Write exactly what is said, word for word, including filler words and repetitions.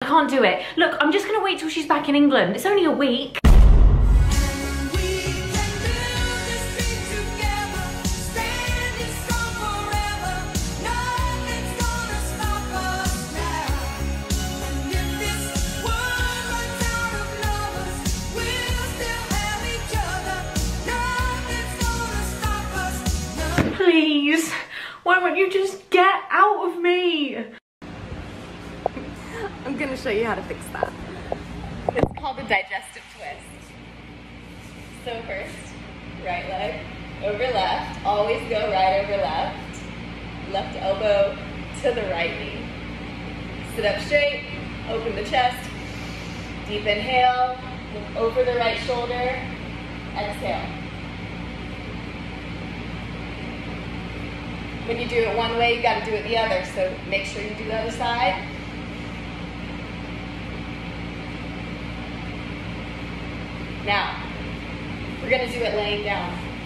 can't do it. Look, I'm just gonna wait till she's back in England. It's only a week. Please, why won't you just get out of me? I'm gonna show you how to fix that. It's called a digestive twist. So first, right leg over left. Always go right over left. Left elbow to the right knee. Sit up straight, open the chest. Deep inhale, look over the right shoulder. Exhale. When you do it one way, you gotta do it the other, so make sure you do the other side. Now, we're gonna do it laying down.